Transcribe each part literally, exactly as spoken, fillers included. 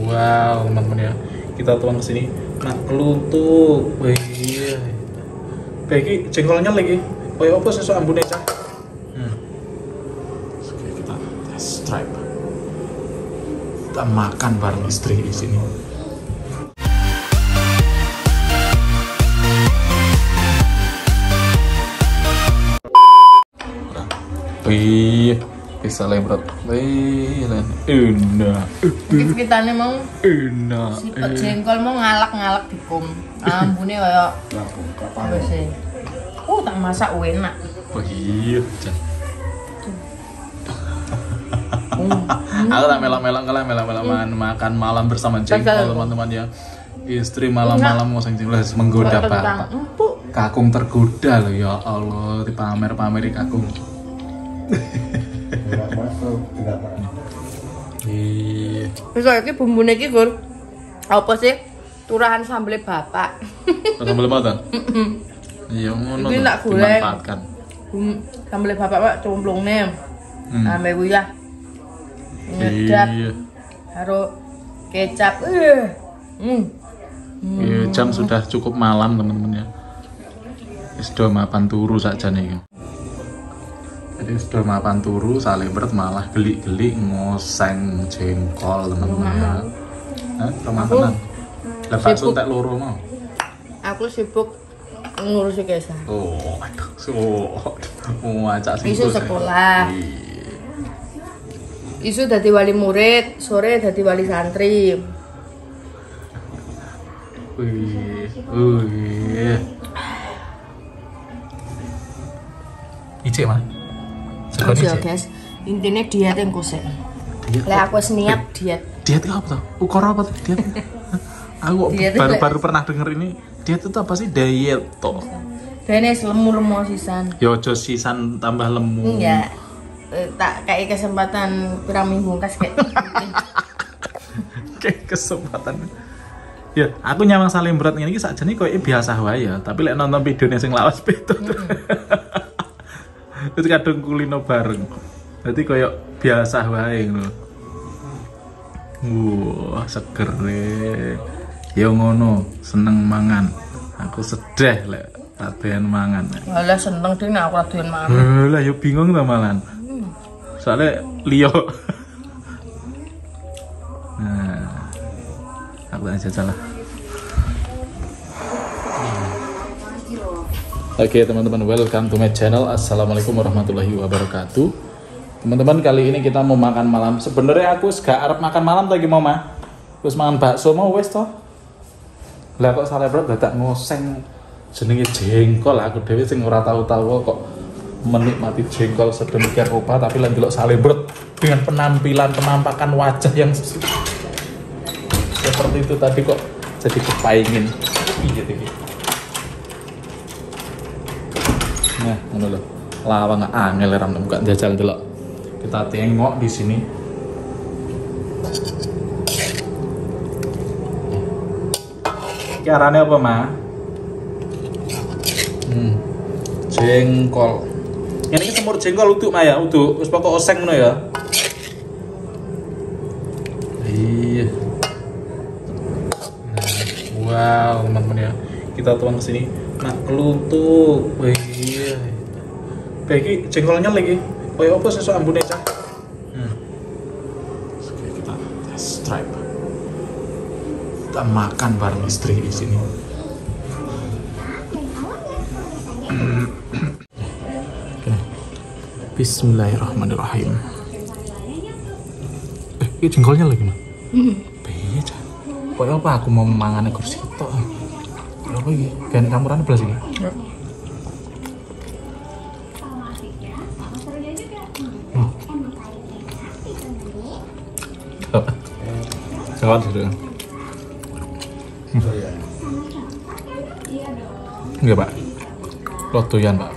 Wow, teman-teman ya. Kita tuang ke sini. Nah, kelutuk. Wih. Bagi jengkolnya lagi. Kayak apa sesuk ambune cah? Hmm. Oke, kita test drive. Kita makan bareng istri di sini. Wih, bisa lembut. Wih, enak. Kita mau enak. sipet jengkol mau ngalak-ngalak dikum. Ambune kaya apa sih? Oh, tak masak enak. Wih, jan. Aku tak melak-melak kalau melak-melak makan malam bersama jengkol teman-teman ya. Istri malam-malam mau sang jengkol menggoda bapak. Kakung tergoda loh ya Allah, dipamer-pameri kakung. Iya. Wis iki bumbune iki, Gur. Apa sih? Turahan sambel bapak. Sambel apa? Iya, ngono. Iki tak goreng. Dimanfaatkan. Sambel bapak Pak cemplungne. Hmm. Ame kuwi ya. Ngedap. Iya. Karo kecap. Eh. Hmm. Iya, jam sudah cukup malam, teman-teman ya. Wis do mapan turu sakjane iki. Jadi sudah mapan turu, salebret malah gelik-gelik ngoseng jengkol teman-teman ya. Hah? Ramadan. Lah bakso tak loro mau. Aku sibuk ngurusi Kesa. Oh, aduh. So, mau ajak sing Isu sekolah. Isu dadi wali murid, sore dadi wali santri. Wih, wih. Icik mah. Terus ya guys, intinya diet yang kusik. Lah aku niat diet. Diet itu apa tuh? Ukara apa tuh diet? Aku baru-baru pernah denger ini. Diet itu apa sih? Diet toh. Benes lemu-lemu sisan. Ya ojo sisan tambah lemu. Enggak. Tak kayak kesempatan pirang minggu kas kayak. Kayak kesempatan. Ya, aku nyamang saling berat ini sakjane koyo biasa wae ya, tapi lek nonton videone sing lawas beda. Itu kadang kulino bareng. Jadi koyo biasa wae ngono. Wah, seger e. Ya ngono, seneng mangan. Aku sedih lek tak doyan mangan. Lah seneng dene aku ora doyan mangan. Lah yo bingung ta malan. Soale liyo. Nah. Aku aja salah. Oke okay, teman-teman, welcome to my channel. Assalamualaikum warahmatullahi wabarakatuh. Teman-teman, kali ini kita mau makan malam. Sebenarnya aku gak arep makan malam lagi mau mah. Terus makan bakso mau wes toh. Lah kok salebret dadak ngoseng jenenge jengkol. Aku dhewe sing ora tahu-tahu kok menikmati jengkol sedemikian rupa, tapi lan delok salebret dengan penampilan penampakan wajah yang seperti itu tadi kok jadi kepaingin. Piye iki? Nah, ngono lho. Lawang angel ram buka jajal delok. Kita tengok di sini. Iki arane apa, Ma? Hmm. Jengkol. Ini iki semur jengkol uduk, Ma ya, uduk. Wis pokok oseng ngono ya. Iya. Nah, wow, teman-teman ya. Kita tuang ke sini. Nah, kelutuk. Wih. Bagi jengkolnya lagi. Kayak apa sesuk ambune cah? Hmm. Oke, kita test drive. Kita makan bareng istri di sini. Oke. Bismillahirrahmanirrahim. Eh, ini jengkolnya lagi mah. Heeh. Piye cah? Kayak apa aku mau mangane kursi tok. Apa iki? Gan campuran belas iki. Ya. Jawab gitu. Enggak, Pak. Lodoyan, Pak.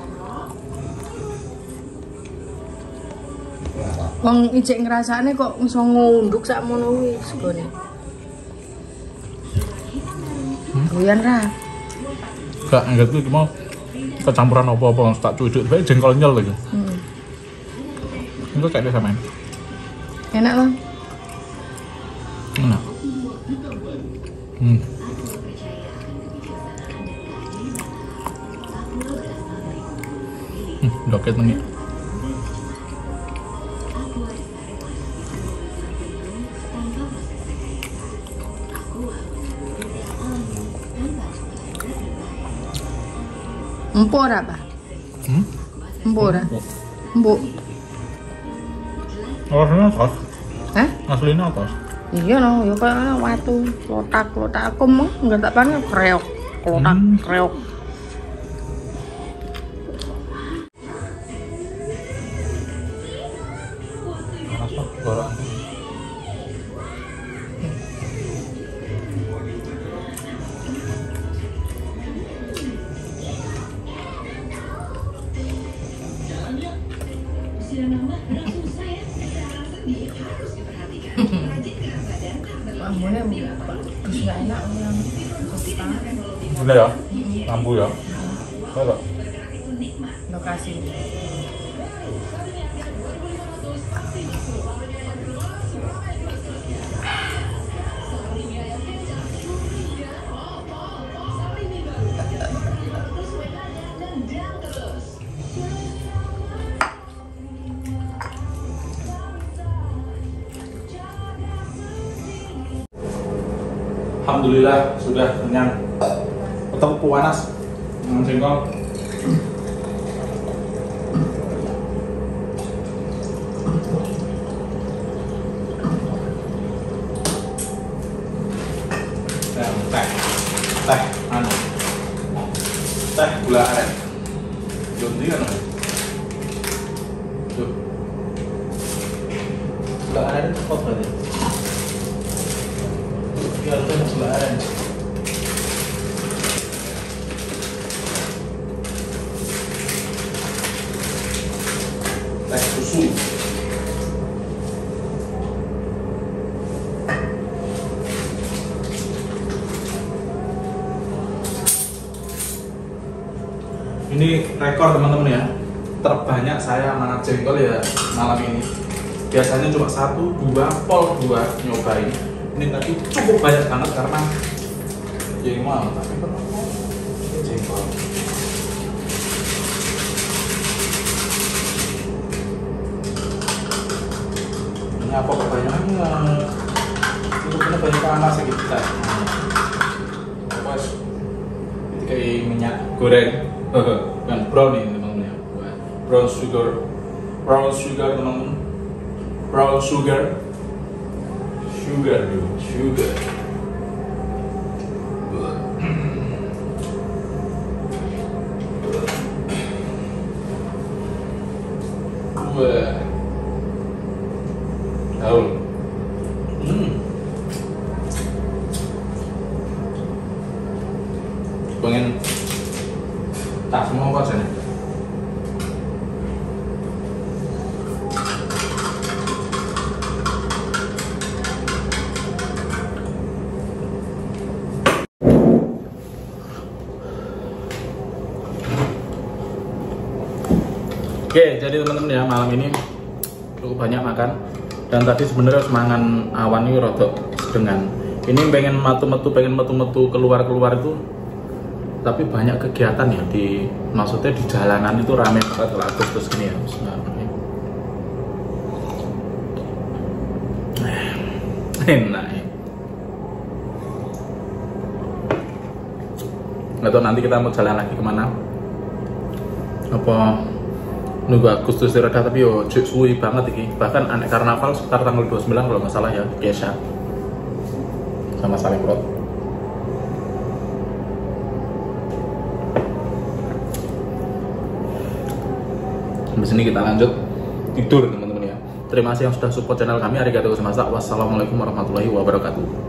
Wong ijek ngrasane kok iso ngunduk sakmono kuwi segone. Doyan ra. Enggak, enggak itu mau kecampuran apa-apa tak cucuk, tapi jengkol nyel lagi. Hmm. Itu kayak dia samain. Enak lah. Enak. Hmm. Hmm, doket nih. Empuk ora, Pak? Hmm? Empuk ora? Empuk. Rasanya atas. Hah? Aslinya atas. Iya no, ya kayak watu, klotak, klotak aku mah nggak tak panen kreok, klotak, Hmm. kreok. Panas Pak, goreng. Ambune bagus nggak enak yang Gila ya, lampu ya. Coba. lokasi. Alhamdulillah sudah kenyang. Ketemu panas. Dengan jengkol. Teh, teh, teh, anu, teh gula aren. Jondi kan? Tuh. Gula aren itu apa berarti? Ya itu gula aren. Teh susu. Ini rekor teman-teman ya, terbanyak saya makan jengkol ya malam ini. Biasanya cuma satu, dua, pol dua nyobain. Ini tadi cukup banyak banget karena jengkol, tapi kenapa jengkol? Ini apa kebanyakannya? Itu benar banyak panas ya kita. Pas itu kayak minyak goreng. Kan brown ini teman-teman ya, brown sugar, brown sugar teman-teman, brown sugar, sugar dulu, sugar. Wah, tahu, hmm, pengen tak semua apa sih? Oke, jadi teman-teman ya malam ini cukup banyak makan dan tadi sebenarnya semangan awan ini rodok dengan ini pengen metu-metu pengen metu-metu keluar-keluar itu. Tapi banyak kegiatan ya di maksudnya di jalanan itu rame banget kalau Agustus gini ya. Enak ya. Nggak tahu nanti kita mau jalan lagi kemana? Apa nunggu Agustus reda tapi yo cek suwi banget ini. Bahkan anak karnaval sekitar tanggal dua puluh sembilan kalau nggak salah ya, biasa sama saling plot. Di sini kita lanjut tidur teman-teman ya. Terima kasih yang sudah support channel kami. Arigatou gozaimasu. Wassalamualaikum warahmatullahi wabarakatuh.